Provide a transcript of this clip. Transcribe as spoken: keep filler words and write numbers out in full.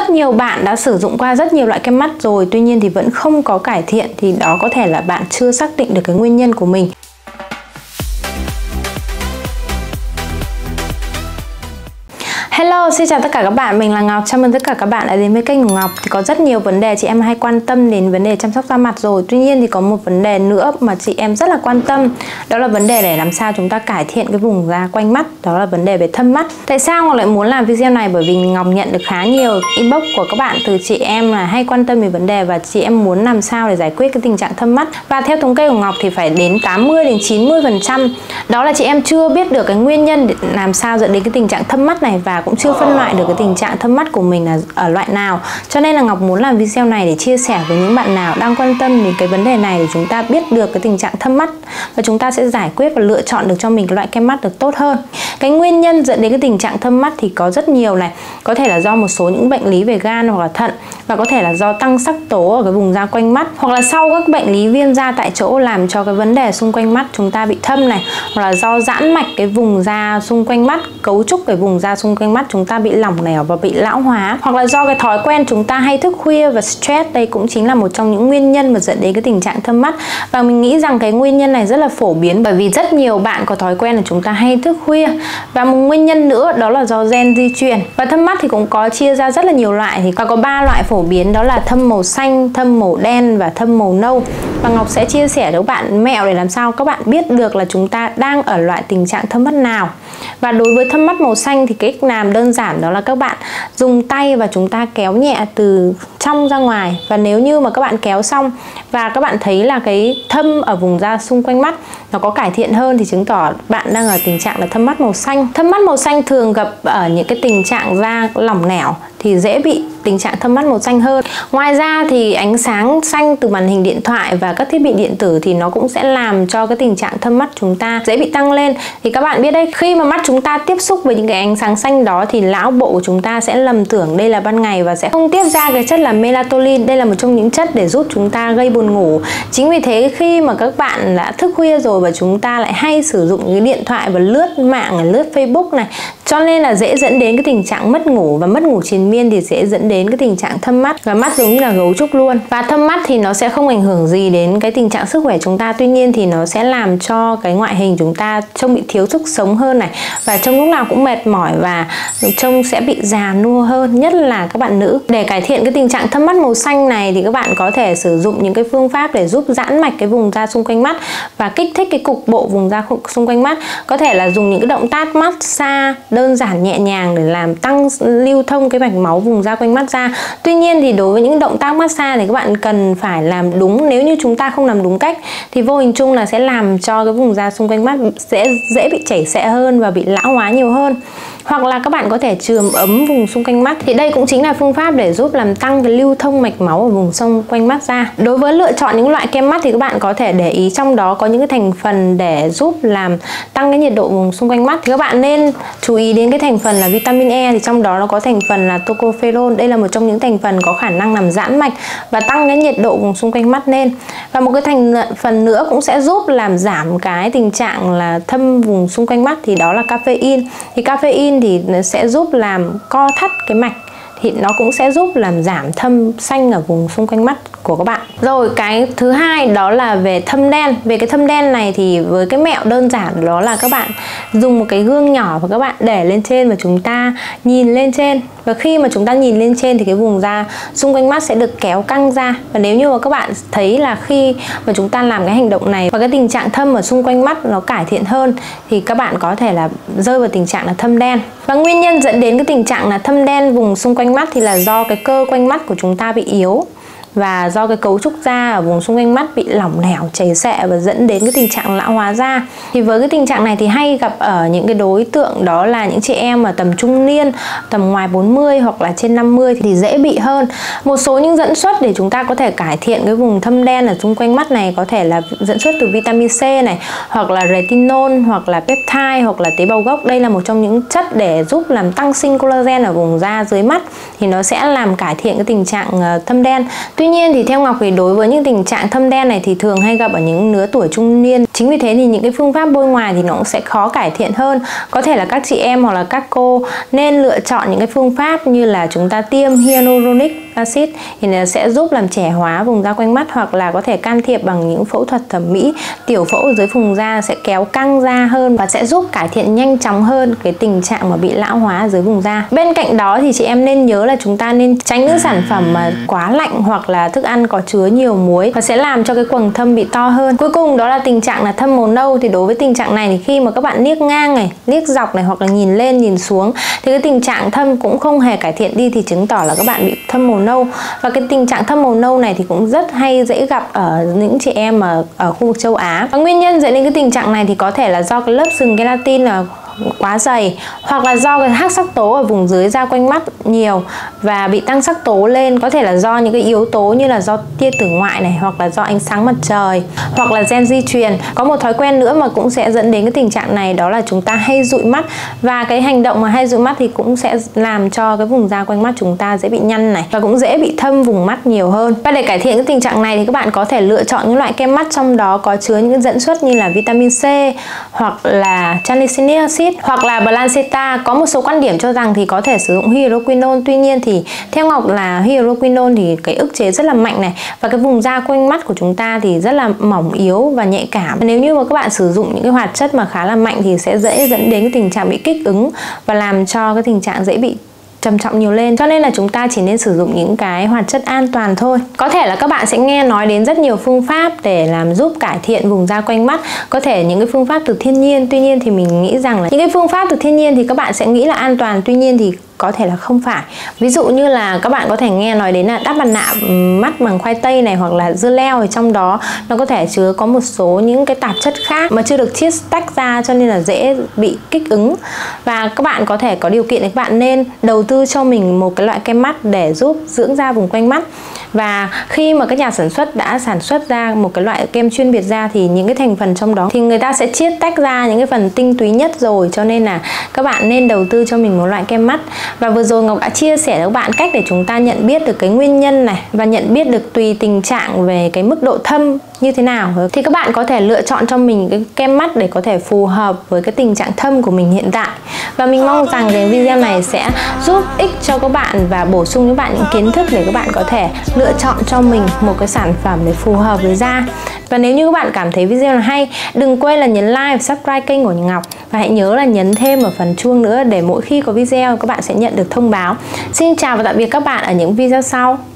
rất nhiều bạn đã sử dụng qua rất nhiều loại kem mắt rồi, tuy nhiên thì vẫn không có cải thiện, thì đó có thể là bạn chưa xác định được cái nguyên nhân của mình. Hello, xin chào tất cả các bạn, mình là Ngọc. Chào mừng tất cả các bạn đã đến với kênh của Ngọc. Thì có rất nhiều vấn đề chị em hay quan tâm đến vấn đề chăm sóc da mặt rồi. Tuy nhiên thì có một vấn đề nữa mà chị em rất là quan tâm. Đó là vấn đề để làm sao chúng ta cải thiện cái vùng da quanh mắt. Đó là vấn đề về thâm mắt. Tại sao Ngọc lại muốn làm video này? Bởi vì Ngọc nhận được khá nhiều inbox của các bạn từ chị em là hay quan tâm về vấn đề, và chị em muốn làm sao để giải quyết cái tình trạng thâm mắt. Và theo thống kê của Ngọc thì phải đến tám mươi đến chín mươi phần trăm đó là chị em chưa biết được cái nguyên nhân để làm sao dẫn đến cái tình trạng thâm mắt này, và cũng chưa phân loại được cái tình trạng thâm mắt của mình là ở loại nào. Cho nên là Ngọc muốn làm video này để chia sẻ với những bạn nào đang quan tâm đến cái vấn đề này, để chúng ta biết được cái tình trạng thâm mắt và chúng ta sẽ giải quyết và lựa chọn được cho mình cái loại kem mắt được tốt hơn. Cái nguyên nhân dẫn đến cái tình trạng thâm mắt thì có rất nhiều này. Có thể là do một số những bệnh lý về gan hoặc là thận, và có thể là do tăng sắc tố ở cái vùng da quanh mắt, hoặc là sau các bệnh lý viêm da tại chỗ làm cho cái vấn đề xung quanh mắt chúng ta bị thâm này, hoặc là do giãn mạch cái vùng da xung quanh mắt, cấu trúc cái vùng da xung quanh mắt chúng ta bị lỏng lẻo và bị lão hóa, hoặc là do cái thói quen chúng ta hay thức khuya và stress. Đây cũng chính là một trong những nguyên nhân mà dẫn đến cái tình trạng thâm mắt. Và mình nghĩ rằng cái nguyên nhân này rất là phổ biến, bởi vì rất nhiều bạn có thói quen là chúng ta hay thức khuya. Và một nguyên nhân nữa đó là do gen di truyền. Và thâm mắt thì cũng có chia ra rất là nhiều loại, thì có ba loại phổ biến, đó là thâm màu xanh, thâm màu đen và thâm màu nâu. Và Ngọc sẽ chia sẻ với các bạn mẹo để làm sao các bạn biết được là chúng ta đang ở loại tình trạng thâm mắt nào. Và đối với thâm mắt màu xanh thì cách làm đơn giản đó là các bạn dùng tay và chúng ta kéo nhẹ từ trong ra ngoài. Và nếu như mà các bạn kéo xong và các bạn thấy là cái thâm ở vùng da xung quanh mắt nó có cải thiện hơn thì chứng tỏ bạn đang ở tình trạng là thâm mắt màu xanh. Thâm mắt màu xanh thường gặp ở những cái tình trạng da lỏng lẻo thì dễ bị tình trạng thâm mắt màu xanh hơn. Ngoài ra thì ánh sáng xanh từ màn hình điện thoại và các thiết bị điện tử thì nó cũng sẽ làm cho cái tình trạng thâm mắt chúng ta dễ bị tăng lên. Thì các bạn biết đấy, khi mà mắt chúng ta tiếp xúc với những cái ánh sáng xanh đó thì não bộ của chúng ta sẽ lầm tưởng đây là ban ngày và sẽ không tiết ra cái chất là melatonin. Đây là một trong những chất để giúp chúng ta gây buồn ngủ. Chính vì thế khi mà các bạn đã thức khuya rồi và chúng ta lại hay sử dụng cái điện thoại và lướt mạng, lướt Facebook này, cho nên là dễ dẫn đến cái tình trạng mất ngủ, và mất ngủ triền miên thì sẽ dẫn đến cái tình trạng thâm mắt, và mắt giống như là gấu trúc luôn. Và thâm mắt thì nó sẽ không ảnh hưởng gì đến cái tình trạng sức khỏe chúng ta, tuy nhiên thì nó sẽ làm cho cái ngoại hình chúng ta trông bị thiếu sức sống hơn này, và trông lúc nào cũng mệt mỏi và trông sẽ bị già nua hơn, nhất là các bạn nữ. Để cải thiện cái tình trạng thâm mắt màu xanh này thì các bạn có thể sử dụng những cái phương pháp để giúp giãn mạch cái vùng da xung quanh mắt và kích thích cái cục bộ vùng da xung quanh mắt. Có thể là dùng những cái động tác massage đơn giản nhẹ nhàng để làm tăng lưu thông cái mạch máu vùng da quanh mắt ra. Tuy nhiên thì đối với những động tác massage thì các bạn cần phải làm đúng. Nếu như chúng ta không làm đúng cách thì vô hình chung là sẽ làm cho cái vùng da xung quanh mắt sẽ dễ bị chảy xệ hơn và bị lão hóa nhiều hơn. Hoặc là các bạn có thể chườm ấm vùng xung quanh mắt, thì đây cũng chính là phương pháp để giúp làm tăng cái lưu thông mạch máu ở vùng xung quanh mắt ra. Đối với lựa chọn những loại kem mắt thì các bạn có thể để ý trong đó có những cái thành phần để giúp làm tăng cái nhiệt độ vùng xung quanh mắt. Thì các bạn nên chú ý đến cái thành phần là vitamin E, thì trong đó nó có thành phần là tocopherol. Đây là một trong những thành phần có khả năng làm giãn mạch và tăng cái nhiệt độ vùng xung quanh mắt lên. Và một cái thành phần nữa cũng sẽ giúp làm giảm cái tình trạng là thâm vùng xung quanh mắt, thì đó là caffeine. Thì caffeine thì nó sẽ giúp làm co thắt cái mạch, thì nó cũng sẽ giúp làm giảm thâm xanh ở vùng xung quanh mắt của các bạn. Rồi cái thứ hai đó là về thâm đen. Về cái thâm đen này thì với cái mẹo đơn giản đó là các bạn dùng một cái gương nhỏ và các bạn để lên trên và chúng ta nhìn lên trên. Và khi mà chúng ta nhìn lên trên thì cái vùng da xung quanh mắt sẽ được kéo căng ra. Và nếu như mà các bạn thấy là khi mà chúng ta làm cái hành động này và cái tình trạng thâm ở xung quanh mắt nó cải thiện hơn thì các bạn có thể là rơi vào tình trạng là thâm đen. Và nguyên nhân dẫn đến cái tình trạng là thâm đen vùng xung quanh mắt thì là do cái cơ quanh mắt của chúng ta bị yếu, và do cái cấu trúc da ở vùng xung quanh mắt bị lỏng lẻo, chảy xệ và dẫn đến cái tình trạng lão hóa da. Thì với cái tình trạng này thì hay gặp ở những cái đối tượng đó là những chị em ở tầm trung niên, tầm ngoài bốn mươi hoặc là trên năm mươi thì dễ bị hơn. Một số những dẫn xuất để chúng ta có thể cải thiện cái vùng thâm đen ở xung quanh mắt này có thể là dẫn xuất từ vitamin C này, hoặc là retinol, hoặc là peptide, hoặc là tế bào gốc. Đây là một trong những chất để giúp làm tăng sinh collagen ở vùng da dưới mắt, thì nó sẽ làm cải thiện cái tình trạng thâm đen. Tuy nhiên thì theo Ngọc thì đối với những tình trạng thâm đen này thì thường hay gặp ở những lứa tuổi trung niên. Chính vì thế thì những cái phương pháp bôi ngoài thì nó cũng sẽ khó cải thiện hơn. Có thể là các chị em hoặc là các cô nên lựa chọn những cái phương pháp như là chúng ta tiêm hyaluronic acid thì nó sẽ giúp làm trẻ hóa vùng da quanh mắt, hoặc là có thể can thiệp bằng những phẫu thuật thẩm mỹ tiểu phẫu ở dưới vùng da sẽ kéo căng da hơn và sẽ giúp cải thiện nhanh chóng hơn cái tình trạng mà bị lão hóa ở dưới vùng da. Bên cạnh đó thì chị em nên nhớ là chúng ta nên tránh những sản phẩm mà quá lạnh hoặc là thức ăn có chứa nhiều muối và sẽ làm cho cái quầng thâm bị to hơn. Cuối cùng đó là tình trạng là thâm màu nâu. Thì đối với tình trạng này thì khi mà các bạn liếc ngang này, liếc dọc này hoặc là nhìn lên nhìn xuống thì cái tình trạng thâm cũng không hề cải thiện đi, thì chứng tỏ là các bạn bị thâm màu nâu. Và cái tình trạng thâm màu nâu này thì cũng rất hay dễ gặp ở những chị em mà ở khu vực châu Á. Và nguyên nhân dẫn đến cái tình trạng này thì có thể là do cái lớp sừng keratin là quá dày, hoặc là do cái hắc sắc tố ở vùng dưới da quanh mắt nhiều và bị tăng sắc tố lên. Có thể là do những cái yếu tố như là do tia tử ngoại này, hoặc là do ánh sáng mặt trời, hoặc là gen di truyền. Có một thói quen nữa mà cũng sẽ dẫn đến cái tình trạng này, đó là chúng ta hay dụi mắt, và cái hành động mà hay dụi mắt thì cũng sẽ làm cho cái vùng da quanh mắt chúng ta dễ bị nhăn này, và cũng dễ bị thâm vùng mắt nhiều hơn. Và để cải thiện cái tình trạng này thì các bạn có thể lựa chọn những loại kem mắt trong đó có chứa những cái dẫn xuất như là vitamin C, hoặc là tranexamic acid, hoặc là Blanchetta. Có một số quan điểm cho rằng thì có thể sử dụng hydroquinone. Tuy nhiên thì theo Ngọc là hydroquinone thì cái ức chế rất là mạnh này, và cái vùng da quanh mắt của chúng ta thì rất là mỏng yếu và nhạy cảm. Nếu như mà các bạn sử dụng những cái hoạt chất mà khá là mạnh thì sẽ dễ dẫn đến cái tình trạng bị kích ứng và làm cho cái tình trạng dễ bị trầm trọng nhiều lên. Cho nên là chúng ta chỉ nên sử dụng những cái hoạt chất an toàn thôi. Có thể là các bạn sẽ nghe nói đến rất nhiều phương pháp để làm giúp cải thiện vùng da quanh mắt, có thể những cái phương pháp từ thiên nhiên. Tuy nhiên thì mình nghĩ rằng là những cái phương pháp từ thiên nhiên thì các bạn sẽ nghĩ là an toàn, tuy nhiên thì có thể là không phải. Ví dụ như là các bạn có thể nghe nói đến là đắp mặt nạ mắt bằng khoai tây này, hoặc là dưa leo, thì trong đó nó có thể chứa có một số những cái tạp chất khác mà chưa được chiết tách ra, cho nên là dễ bị kích ứng. Và các bạn có thể có điều kiện thì các bạn nên đầu tư cho mình một cái loại kem mắt để giúp dưỡng da vùng quanh mắt. Và khi mà các nhà sản xuất đã sản xuất ra một cái loại kem chuyên biệt ra thì những cái thành phần trong đó thì người ta sẽ chiết tách ra những cái phần tinh túy nhất rồi, cho nên là các bạn nên đầu tư cho mình một loại kem mắt. Và vừa rồi Ngọc đã chia sẻ với các bạn cách để chúng ta nhận biết được cái nguyên nhân này, và nhận biết được tùy tình trạng về cái mức độ thâm như thế nào, thì các bạn có thể lựa chọn cho mình cái kem mắt để có thể phù hợp với cái tình trạng thâm của mình hiện tại. Và mình mong rằng cái video này sẽ giúp ích cho các bạn và bổ sung cho bạn những kiến thức để các bạn có thể lựa chọn cho mình một cái sản phẩm để phù hợp với da. Và nếu như các bạn cảm thấy video này hay, đừng quên là nhấn like và subscribe kênh của Ngọc, và hãy nhớ là nhấn thêm ở phần chuông nữa để mỗi khi có video các bạn sẽ nhận được thông báo. Xin chào và tạm biệt các bạn ở những video sau.